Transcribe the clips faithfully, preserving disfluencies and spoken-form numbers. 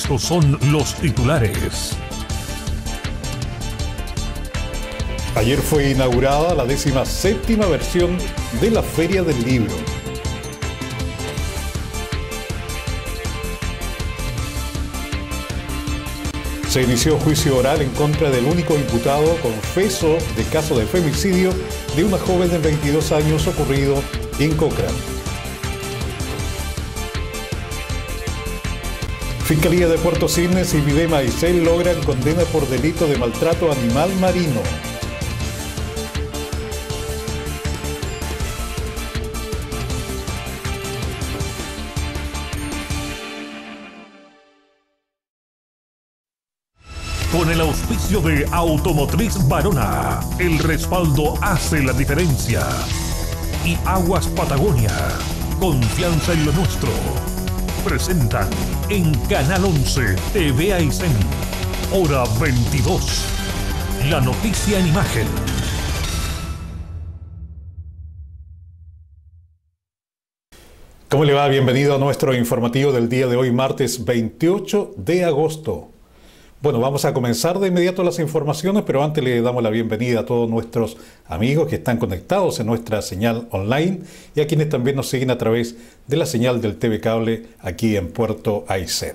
Estos son los titulares. Ayer fue inaugurada la décima séptima versión de la Feria del Libro. Se inició juicio oral en contra del único imputado confeso de caso de femicidio de una joven de veintidós años ocurrido en Cochrane. Fiscalía de Puerto Cisnes y Videma Aysén logran condena por delito de maltrato animal marino. Con el auspicio de Automotriz Varona, el respaldo hace la diferencia. Y Aguas Patagonia, confianza en lo nuestro. Presentan en Canal once T V Aysén, hora veintidós. La noticia en imagen. ¿Cómo le va? Bienvenido a nuestro informativo del día de hoy, martes veintiocho de agosto. Bueno, vamos a comenzar de inmediato las informaciones, pero antes le damos la bienvenida a todos nuestros amigos que están conectados en nuestra señal online y a quienes también nos siguen a través de la señal del T V Cable aquí en Puerto Aysén.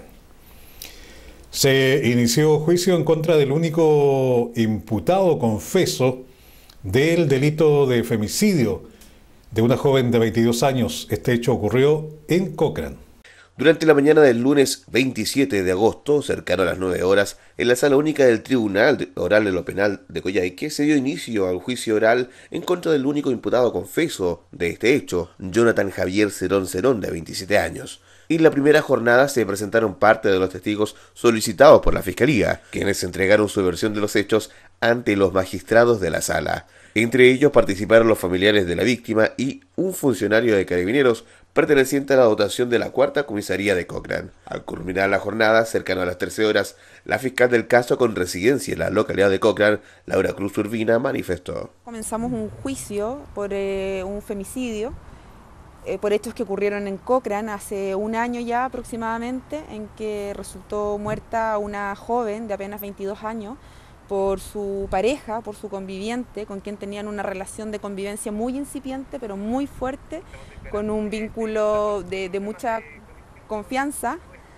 Se inició juicio en contra del único imputado confeso del delito de femicidio de una joven de veintidós años. Este hecho ocurrió en Cochrane. Durante la mañana del lunes veintisiete de agosto, cercano a las nueve horas, en la sala única del Tribunal Oral de lo Penal de Coyhaique se dio inicio al juicio oral en contra del único imputado confeso de este hecho, Jonathan Javier Cerón Cerón, de veintisiete años. En la primera jornada se presentaron parte de los testigos solicitados por la Fiscalía, quienes entregaron su versión de los hechos ante los magistrados de la sala. Entre ellos participaron los familiares de la víctima y un funcionario de Carabineros perteneciente a la dotación de la Cuarta Comisaría de Cochrane. Al culminar la jornada, cercano a las trece horas, la fiscal del caso con residencia en la localidad de Cochrane, Laura Cruz Urbina, manifestó. Comenzamos un juicio por eh, un femicidio, eh, por hechos que ocurrieron en Cochrane hace un año ya aproximadamente, en que resultó muerta una joven de apenas veintidós años, por su pareja, por su conviviente, con quien tenían una relación de convivencia muy incipiente, pero muy fuerte, con un vínculo de, de mucha confianza.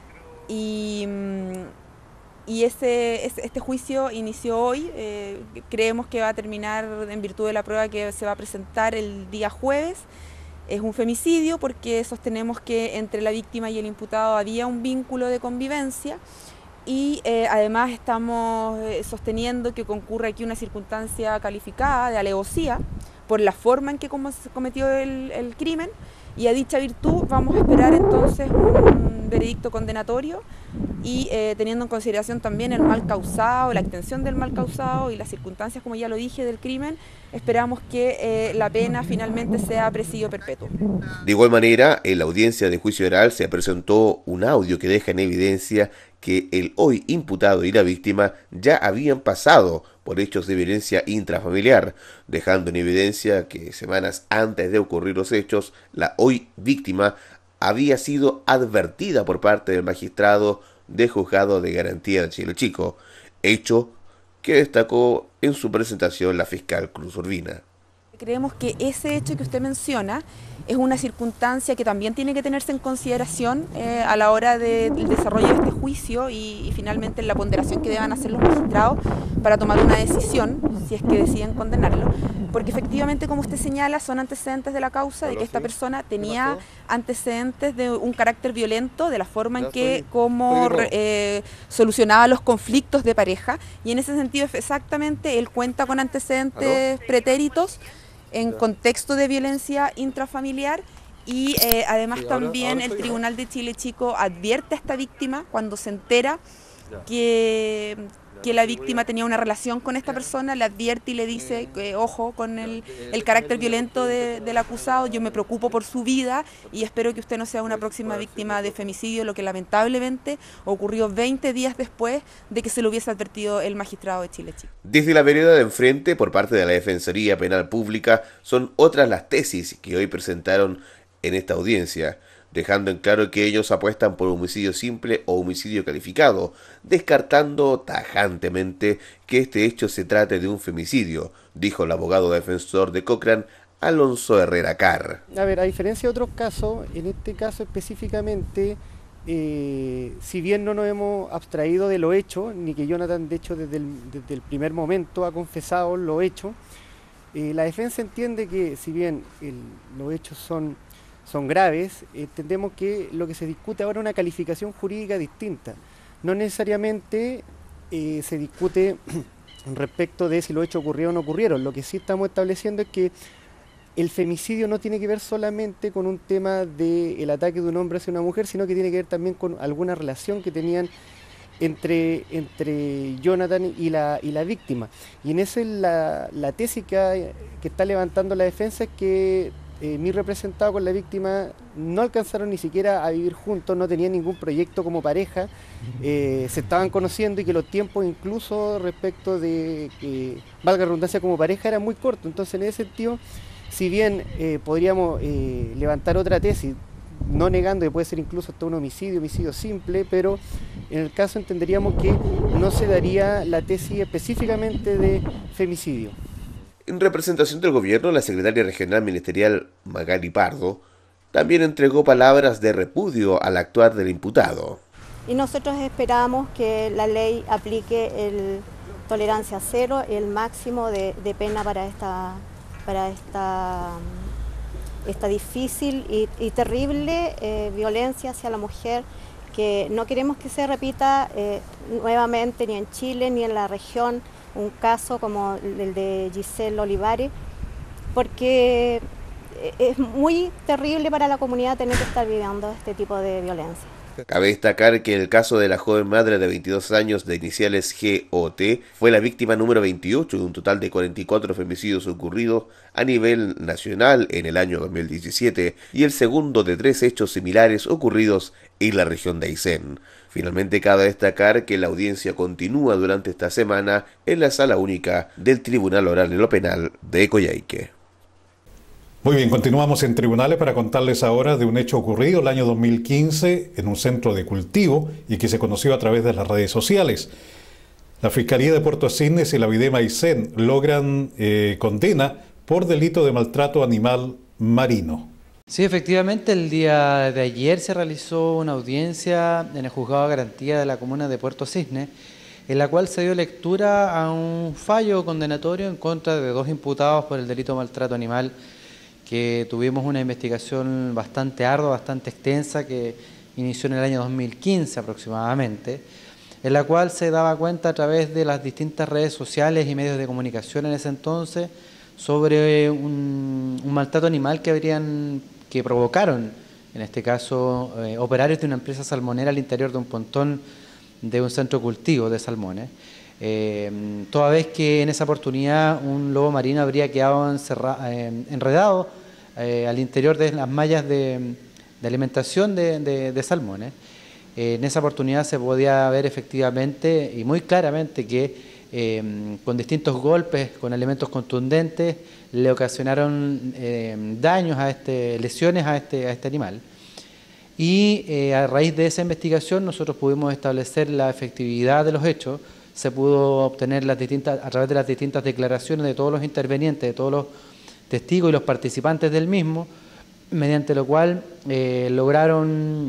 Y, y ese, este juicio inició hoy, eh, creemos que va a terminar en virtud de la prueba que se va a presentar el día jueves. Es un femicidio porque sostenemos que entre la víctima y el imputado había un vínculo de convivencia. Y eh, además estamos eh, sosteniendo que concurre aquí una circunstancia calificada de alevosía por la forma en que se cometió el, el crimen, y a dicha virtud vamos a esperar entonces un veredicto condenatorio y eh, teniendo en consideración también el mal causado, la extensión del mal causado y las circunstancias, como ya lo dije, del crimen, esperamos que eh, la pena finalmente sea presidio perpetuo. De igual manera, en la audiencia de juicio oral se presentó un audio que deja en evidencia que el hoy imputado y la víctima ya habían pasado por hechos de violencia intrafamiliar, dejando en evidencia que semanas antes de ocurrir los hechos, la hoy víctima había sido advertida por parte del magistrado de Juzgado de Garantía de Chile Chico, hecho que destacó en su presentación la fiscal Cruz Urbina. Creemos que ese hecho que usted menciona es una circunstancia que también tiene que tenerse en consideración eh, a la hora de, del desarrollo de este juicio y, y finalmente en la ponderación que deban hacer los magistrados para tomar una decisión, si es que deciden condenarlo, porque efectivamente, como usted señala, son antecedentes de la causa de que esta persona tenía antecedentes de un carácter violento, de la forma en que cómo eh, solucionaba los conflictos de pareja, y en ese sentido exactamente él cuenta con antecedentes pretéritos en contexto de violencia intrafamiliar y eh, además sí, ahora, también ahora el Tribunal de Chile Chico advierte a esta víctima cuando se entera que, que la víctima tenía una relación con esta persona, le advierte y le dice que ojo con el, el carácter violento de, del acusado, yo me preocupo por su vida y espero que usted no sea una próxima víctima de femicidio, lo que lamentablemente ocurrió veinte días después de que se lo hubiese advertido el magistrado de Chile Chico. Desde la vereda de enfrente, por parte de la Defensoría Penal Pública, son otras las tesis que hoy presentaron en esta audiencia, dejando en claro que ellos apuestan por homicidio simple o homicidio calificado, descartando tajantemente que este hecho se trate de un femicidio, dijo el abogado defensor de Cochrane, Alonso Herrera Carr. A ver, a diferencia de otros casos, en este caso específicamente, eh, si bien no nos hemos abstraído de lo hecho, ni que Jonathan de hecho desde el, desde el primer momento ha confesado lo hecho, eh, la defensa entiende que si bien el, los hechos son, son graves, entendemos que lo que se discute ahora es una calificación jurídica distinta. No necesariamente eh, se discute respecto de si los hechos ocurrieron o no ocurrieron. Lo que sí estamos estableciendo es que el femicidio no tiene que ver solamente con un tema del ataque de un hombre hacia una mujer, sino que tiene que ver también con alguna relación que tenían entre, entre Jonathan y la, y la víctima. Y en esa es la, la tesis que, que está levantando la defensa, es que eh, mi representado con la víctima no alcanzaron ni siquiera a vivir juntos, no tenían ningún proyecto como pareja, eh, se estaban conociendo y que los tiempos incluso respecto de, eh, valga la redundancia, como pareja eran muy cortos. Entonces en ese sentido, si bien eh, podríamos eh, levantar otra tesis, no negando que puede ser incluso hasta un homicidio, homicidio simple, pero en el caso entenderíamos que no se daría la tesis específicamente de femicidio. En representación del gobierno, la secretaria regional ministerial Magali Pardo también entregó palabras de repudio al actuar del imputado. Y nosotros esperamos que la ley aplique el tolerancia cero, el máximo de, de pena para esta para esta, esta difícil y, y terrible eh, violencia hacia la mujer, que no queremos que se repita eh, nuevamente ni en Chile ni en la región, un caso como el de Giselle Olivares, porque es muy terrible para la comunidad tener que estar viviendo este tipo de violencia. Cabe destacar que en el caso de la joven madre de veintidós años de iniciales G O T fue la víctima número veintiocho de un total de cuarenta y cuatro femicidios ocurridos a nivel nacional en el año dos mil diecisiete y el segundo de tres hechos similares ocurridos en la región de Aysén. Finalmente, cabe destacar que la audiencia continúa durante esta semana en la sala única del Tribunal Oral de lo Penal de Coyhaique. Muy bien, continuamos en tribunales para contarles ahora de un hecho ocurrido el año dos mil quince en un centro de cultivo y que se conoció a través de las redes sociales. La Fiscalía de Puerto Cisnes y la Videma Aysén logran eh, condena por delito de maltrato animal marino. Sí, efectivamente, el día de ayer se realizó una audiencia en el Juzgado de Garantía de la Comuna de Puerto Cisnes, en la cual se dio lectura a un fallo condenatorio en contra de dos imputados por el delito de maltrato animal, que tuvimos una investigación bastante ardua, bastante extensa, que inició en el año dos mil quince aproximadamente, en la cual se daba cuenta a través de las distintas redes sociales y medios de comunicación en ese entonces sobre un, un maltrato animal que habrían, que provocaron, en este caso, eh, operarios de una empresa salmonera al interior de un pontón de un centro de cultivo de salmones. Eh, toda vez que en esa oportunidad un lobo marino habría quedado eh, enredado eh, al interior de las mallas de, de alimentación de, de, de salmones. Eh, en esa oportunidad se podía ver efectivamente y muy claramente que eh, con distintos golpes, con elementos contundentes, le ocasionaron eh, daños, a este, lesiones a este, a este animal. Y eh, a raíz de esa investigación nosotros pudimos establecer la efectividad de los hechos. Se pudo obtener las distintas, a través de las distintas declaraciones de todos los intervenientes, de todos los testigos y los participantes del mismo, mediante lo cual eh, lograron,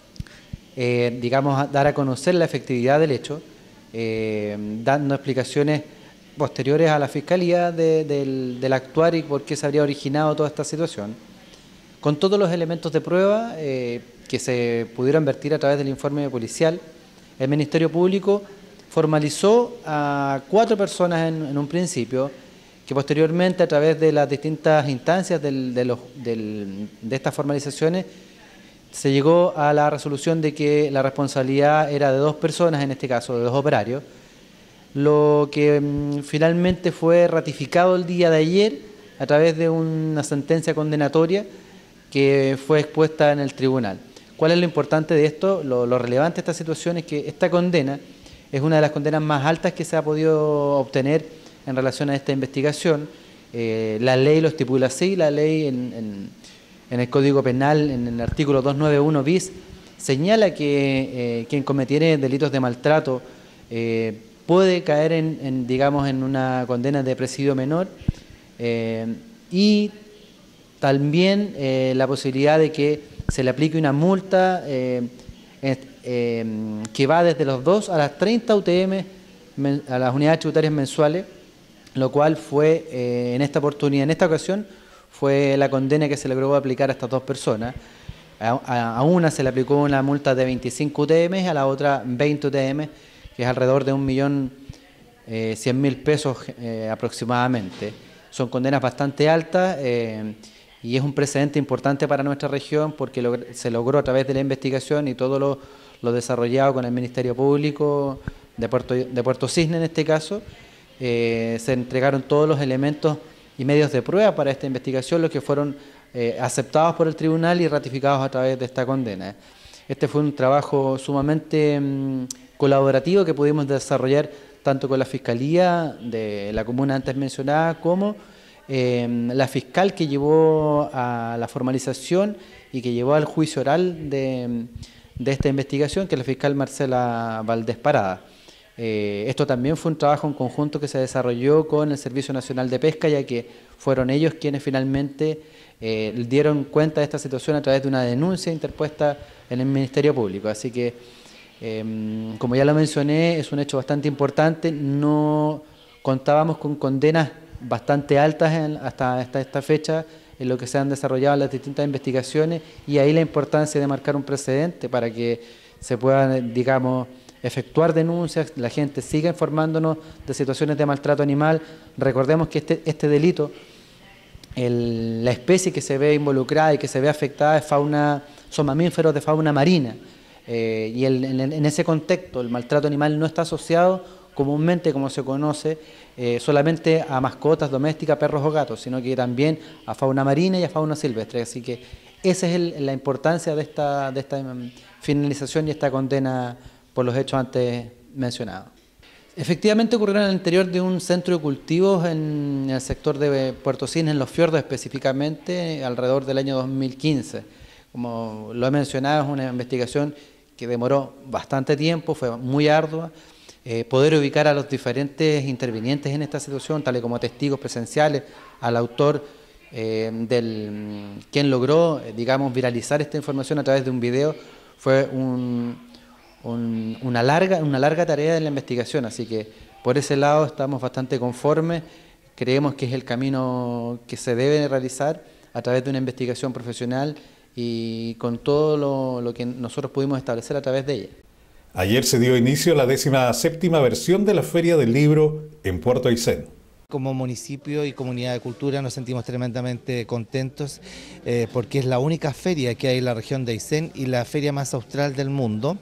eh, digamos, dar a conocer la efectividad del hecho, eh, dando explicaciones posteriores a la Fiscalía de, del, del actuar y por qué se habría originado toda esta situación, con todos los elementos de prueba eh, que se pudieron vertir a través del informe policial. El Ministerio Público formalizó a cuatro personas en, en un principio, que posteriormente a través de las distintas instancias del, de, los, del, de estas formalizaciones se llegó a la resolución de que la responsabilidad era de dos personas, en este caso de dos operarios, lo que mmm, finalmente fue ratificado el día de ayer a través de una sentencia condenatoria que fue expuesta en el tribunal. ¿Cuál es lo importante de esto? Lo, lo relevante de esta situación es que esta condena es una de las condenas más altas que se ha podido obtener en relación a esta investigación. Eh, la ley lo estipula así, la ley en, en, en el Código Penal, en el artículo doscientos noventa y uno bis, señala que eh, quien cometiere delitos de maltrato eh, puede caer en, en, digamos, en una condena de presidio menor, eh, y también eh, la posibilidad de que se le aplique una multa eh, eh, que va desde los dos a las treinta U T M, a las unidades tributarias mensuales, lo cual fue eh, en esta oportunidad, en esta ocasión, fue la condena que se logró aplicar a estas dos personas. A, a, a una se le aplicó una multa de veinticinco U T M, a la otra veinte U T M, que es alrededor de un millón cien mil pesos eh, aproximadamente. Son condenas bastante altas eh, y es un precedente importante para nuestra región porque log se logró a través de la investigación y todo lo, lo desarrollado con el Ministerio Público de Puerto, de Puerto Cisne en este caso. Eh, se entregaron todos los elementos y medios de prueba para esta investigación, los que fueron eh, aceptados por el tribunal y ratificados a través de esta condena. Este fue un trabajo sumamente mmm, colaborativo que pudimos desarrollar tanto con la Fiscalía de la comuna antes mencionada como eh, la fiscal que llevó a la formalización y que llevó al juicio oral de, de esta investigación, que es la fiscal Marcela Valdés Parada. Eh, esto también fue un trabajo en conjunto que se desarrolló con el Servicio Nacional de Pesca, ya que fueron ellos quienes finalmente eh, dieron cuenta de esta situación a través de una denuncia interpuesta en el Ministerio Público. Así que, eh, como ya lo mencioné, es un hecho bastante importante. No contábamos con condenas bastante altas en, hasta, hasta esta fecha en lo que se han desarrollado las distintas investigaciones, y ahí la importancia de marcar un precedente para que se puedan, digamos, efectuar denuncias, la gente siga informándonos de situaciones de maltrato animal. Recordemos que este, este delito, el, la especie que se ve involucrada y que se ve afectada es fauna, son mamíferos de fauna marina, eh, y el, en, en ese contexto el maltrato animal no está asociado comúnmente, como se conoce, eh, solamente a mascotas domésticas, perros o gatos, sino que también a fauna marina y a fauna silvestre. Así que esa es el, la importancia de esta, de esta finalización y esta condena por los hechos antes mencionados. Efectivamente ocurrió en el interior de un centro de cultivos en el sector de Puerto Cisne, en los fiordos específicamente, alrededor del año dos mil quince. Como lo he mencionado, es una investigación que demoró bastante tiempo, fue muy ardua. Eh, poder ubicar a los diferentes intervinientes en esta situación, tales como testigos presenciales, al autor eh, del quien logró, eh, digamos, viralizar esta información a través de un video, fue un... Un, una, larga, una larga tarea de la investigación, así que por ese lado estamos bastante conformes, creemos que es el camino que se debe realizar a través de una investigación profesional y con todo lo, lo que nosotros pudimos establecer a través de ella. Ayer se dio inicio a la décima séptima versión de la Feria del Libro en Puerto Aysén. Como municipio y comunidad de cultura nos sentimos tremendamente contentos eh, porque es la única feria que hay en la región de Aysén y la feria más austral del mundo,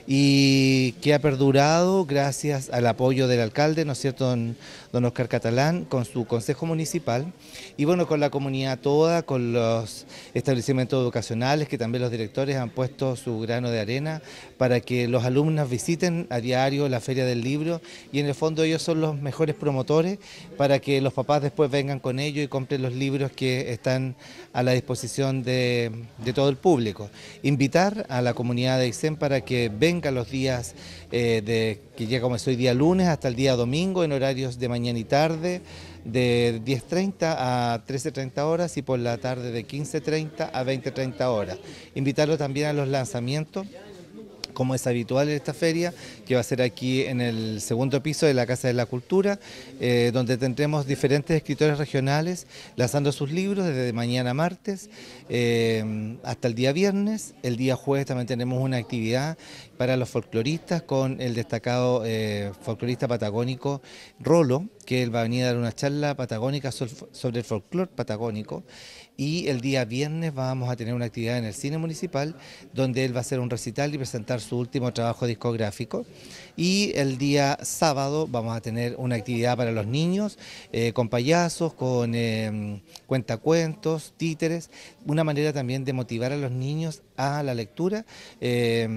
y que ha perdurado gracias al apoyo del alcalde, ¿no es cierto?, don, don Oscar Catalán, con su consejo municipal, y bueno, con la comunidad toda, con los establecimientos educacionales, que también los directores han puesto su grano de arena para que los alumnos visiten a diario la Feria del Libro, y en el fondo ellos son los mejores promotores para que los papás después vengan con ellos y compren los libros que están a la disposición de, de todo el público. Invitar a la comunidad de Aysén para que vengan los días eh, de, que llega como es hoy día lunes hasta el día domingo, en horarios de mañana y tarde, de diez treinta a trece treinta horas, y por la tarde de quince treinta a veinte treinta horas. Invitarlo también a los lanzamientos, como es habitual en esta feria, que va a ser aquí en el segundo piso de la Casa de la Cultura, eh, donde tendremos diferentes escritores regionales lanzando sus libros desde mañana martes eh, hasta el día viernes. El día jueves también tenemos una actividad para los folcloristas con el destacado eh, folclorista patagónico Rolo, que él va a venir a dar una charla patagónica sobre el folclor patagónico. Y el día viernes vamos a tener una actividad en el Cine Municipal, donde él va a hacer un recital y presentar su último trabajo discográfico. Y el día sábado vamos a tener una actividad para los niños, eh, con payasos, con eh, cuentacuentos, títeres, una manera también de motivar a los niños a la lectura. Eh,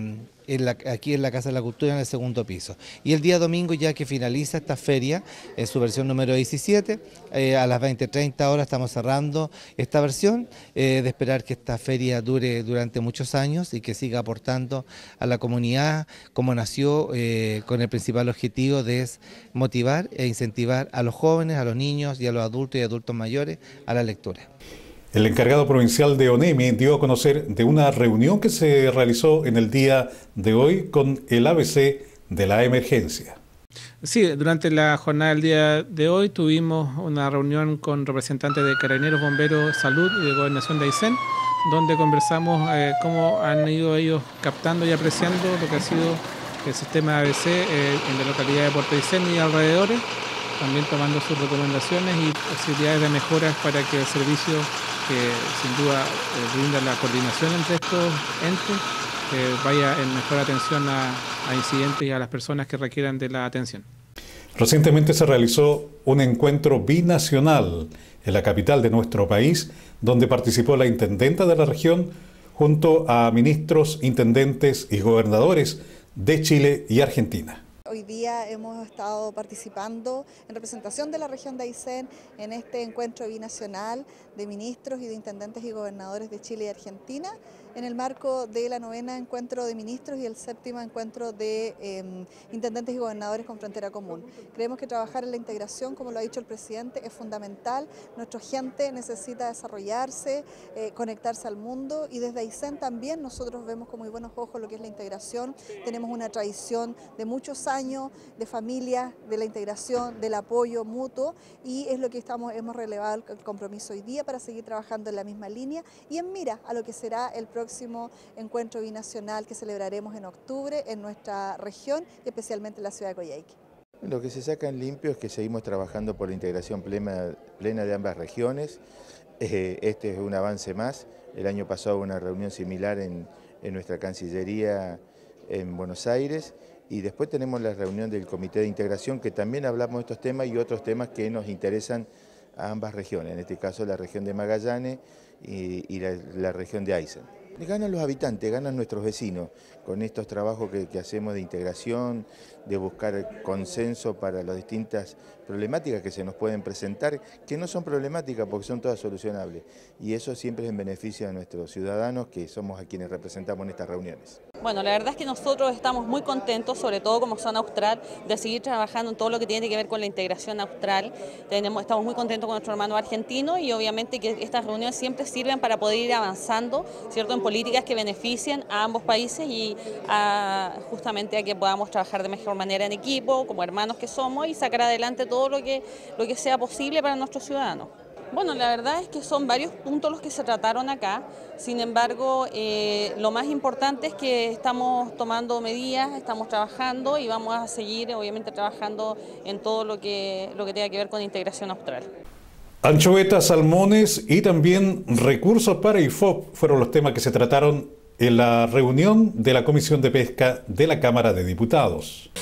en la, aquí en la Casa de la Cultura en el segundo piso. Y el día domingo, ya que finaliza esta feria, en su versión número diecisiete, eh, a las veinte treinta horas estamos cerrando esta versión, eh, de esperar que esta feria dure durante muchos años y que siga aportando a la comunidad, como nació eh, con el principal objetivo de motivar e incentivar a los jóvenes, a los niños y a los adultos y adultos mayores a la lectura. El encargado provincial de ONEMI dio a conocer de una reunión que se realizó en el día de hoy con el A B C de la emergencia. Sí, durante la jornada del día de hoy tuvimos una reunión con representantes de Carabineros, Bomberos, Salud y de Gobernación de Aysén, donde conversamos eh, cómo han ido ellos captando y apreciando lo que ha sido el sistema A B C eh, en la localidad de Puerto Aysén y alrededores, también tomando sus recomendaciones y posibilidades de mejoras para que el servicio, que sin duda eh, brinda la coordinación entre estos entes, eh, vaya en mejor atención a, a incidentes y a las personas que requieran de la atención. Recientemente se realizó un encuentro binacional en la capital de nuestro país, donde participó la intendenta de la región junto a ministros, intendentes y gobernadores de Chile y Argentina. Hoy día hemos estado participando en representación de la región de Aysén en este encuentro binacional de ministros y de intendentes y gobernadores de Chile y Argentina, en el marco de la novena encuentro de ministros y el séptimo encuentro de eh, intendentes y gobernadores con frontera común. Creemos que trabajar en la integración, como lo ha dicho el presidente, es fundamental. Nuestra gente necesita desarrollarse, eh, conectarse al mundo, y desde Aysén también nosotros vemos con muy buenos ojos lo que es la integración. Tenemos una tradición de muchos años de familia, de la integración, del apoyo mutuo, y es lo que estamos, hemos relevado el compromiso hoy día para seguir trabajando en la misma línea y en mira a lo que será el próximo encuentro binacional que celebraremos en octubre en nuestra región y especialmente en la ciudad de Coyhaique. Lo que se saca en limpio es que seguimos trabajando por la integración plena, plena de ambas regiones. Eh, este es un avance más. El año pasado hubo una reunión similar en, en nuestra Cancillería en Buenos Aires, y después tenemos la reunión del Comité de Integración, que también hablamos de estos temas y otros temas que nos interesan a ambas regiones, en este caso la región de Magallanes y, y la, la región de Aysén. Ganan los habitantes, ganan nuestros vecinos, con estos trabajos que, que hacemos de integración, de buscar consenso para las distintas problemáticas que se nos pueden presentar, que no son problemáticas porque son todas solucionables, y eso siempre es en beneficio de nuestros ciudadanos, que somos a quienes representamos en estas reuniones. Bueno, la verdad es que nosotros estamos muy contentos, sobre todo como zona austral, de seguir trabajando en todo lo que tiene que ver con la integración austral. Tenemos, estamos muy contentos con nuestro hermano argentino, y obviamente que estas reuniones siempre sirven para poder ir avanzando, ¿cierto?, en políticas que beneficien a ambos países y a, justamente a que podamos trabajar de mejor manera en equipo, como hermanos que somos, y sacar adelante todo lo que, lo que sea posible para nuestros ciudadanos. Bueno, la verdad es que son varios puntos los que se trataron acá. Sin embargo, eh, lo más importante es que estamos tomando medidas, estamos trabajando y vamos a seguir obviamente trabajando en todo lo que, lo que tenga que ver con integración austral. Anchoetas, salmones y también recursos para I F O P fueron los temas que se trataron en la reunión de la Comisión de Pesca de la Cámara de Diputados.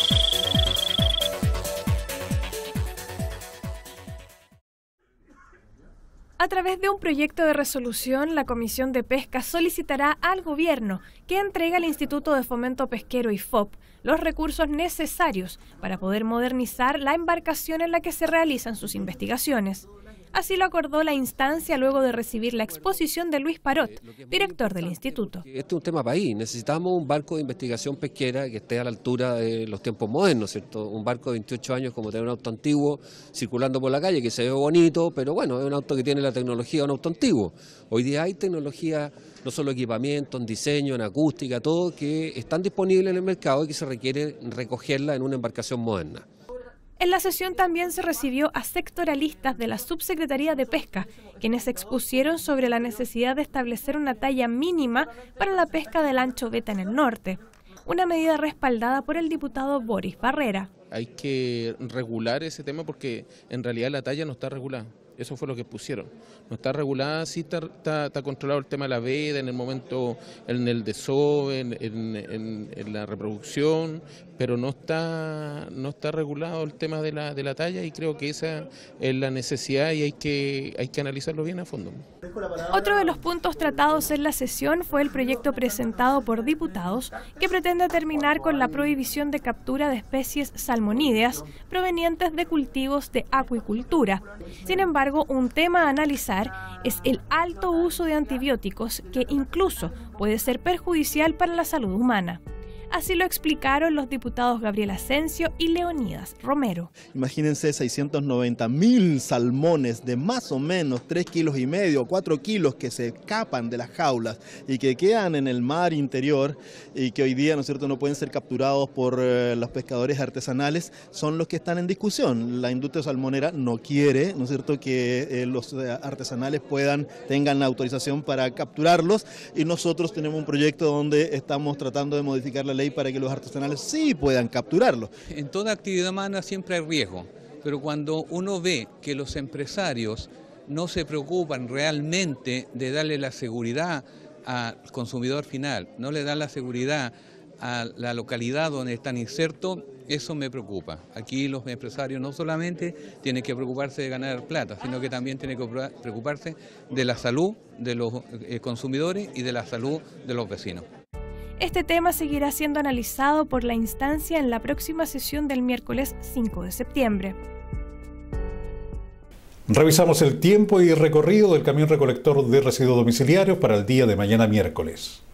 A través de un proyecto de resolución, la Comisión de Pesca solicitará al Gobierno que entregue al Instituto de Fomento Pesquero I F O P los recursos necesarios para poder modernizar la embarcación en la que se realizan sus investigaciones. Así lo acordó la instancia luego de recibir la exposición de Luis Parot, director del instituto. Este es un tema país, necesitamos un barco de investigación pesquera que esté a la altura de los tiempos modernos, ¿cierto? Un barco de veintiocho años como tener un auto antiguo circulando por la calle, que se ve bonito, pero bueno, es un auto que tiene la tecnología de un auto antiguo. Hoy día hay tecnología, no solo equipamiento, en diseño, en acústica, todo, que están disponibles en el mercado y que se requiere recogerla en una embarcación moderna. En la sesión también se recibió a sectoralistas de la Subsecretaría de Pesca, quienes expusieron sobre la necesidad de establecer una talla mínima para la pesca de la anchoveta en el norte, una medida respaldada por el diputado Boris Barrera. Hay que regular ese tema porque en realidad la talla no está regulada. Eso fue lo que pusieron. No está regulada, sí está, está, está controlado el tema de la veda en el momento, en el desove, en, en, en, en la reproducción, pero no está, no está regulado el tema de la, de la talla, y creo que esa es la necesidad y hay que, hay que analizarlo bien a fondo. Otro de los puntos tratados en la sesión fue el proyecto presentado por diputados que pretende terminar con la prohibición de captura de especies salmonídeas provenientes de cultivos de acuicultura. Sin embargo, un tema a analizar es el alto uso de antibióticos, que incluso puede ser perjudicial para la salud humana. Así lo explicaron los diputados Gabriel Asensio y Leonidas Romero. Imagínense seiscientos noventa mil salmones de más o menos tres kilos y medio, cuatro kilos que se escapan de las jaulas y que quedan en el mar interior y que hoy día, ¿no es cierto?, no pueden ser capturados por eh, los pescadores artesanales, son los que están en discusión. La industria salmonera no quiere, ¿no es cierto?, que eh, los artesanales puedan, tengan la autorización para capturarlos, y nosotros tenemos un proyecto donde estamos tratando de modificar la ley para que los artesanales sí puedan capturarlo. En toda actividad humana siempre hay riesgo, pero cuando uno ve que los empresarios no se preocupan realmente de darle la seguridad al consumidor final, no le dan la seguridad a la localidad donde están insertos, eso me preocupa. Aquí los empresarios no solamente tienen que preocuparse de ganar plata, sino que también tienen que preocuparse de la salud de los consumidores y de la salud de los vecinos. Este tema seguirá siendo analizado por la instancia en la próxima sesión del miércoles cinco de septiembre. Revisamos el tiempo y recorrido del camión recolector de residuos domiciliarios para el día de mañana miércoles.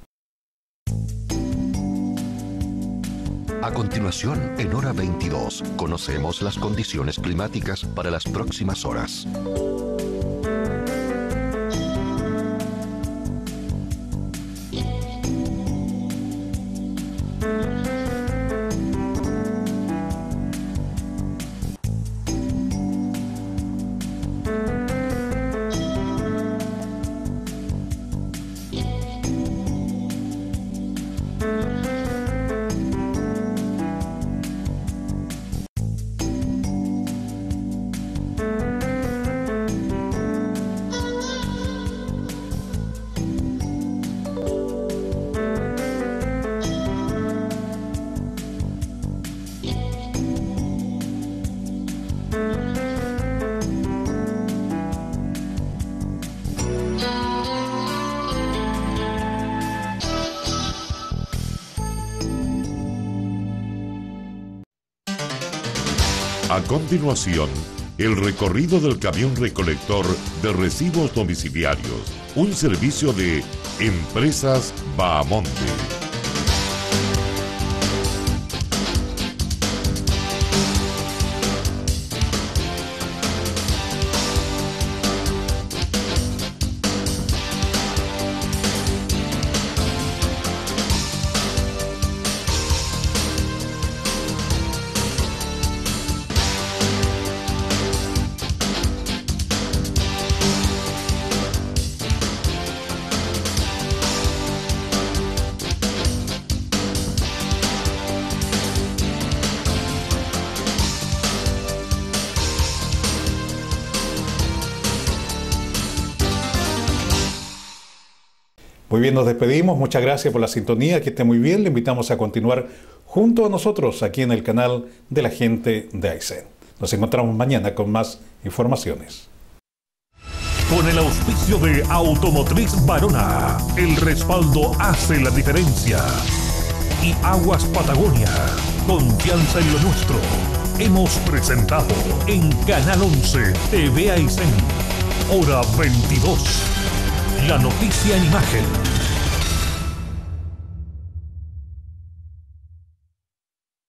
A continuación, en hora veintidós, conocemos las condiciones climáticas para las próximas horas. A continuación, el recorrido del camión recolector de residuos domiciliarios, un servicio de Empresas Bahamonte. Muy bien, nos despedimos. Muchas gracias por la sintonía. Que esté muy bien. Le invitamos a continuar junto a nosotros aquí en el canal de la gente de Aysén. Nos encontramos mañana con más informaciones. Con el auspicio de Automotriz Varona, el respaldo hace la diferencia. Y Aguas Patagonia, confianza en lo nuestro. Hemos presentado en Canal once T V Aysén, hora veintidós. La noticia en imagen.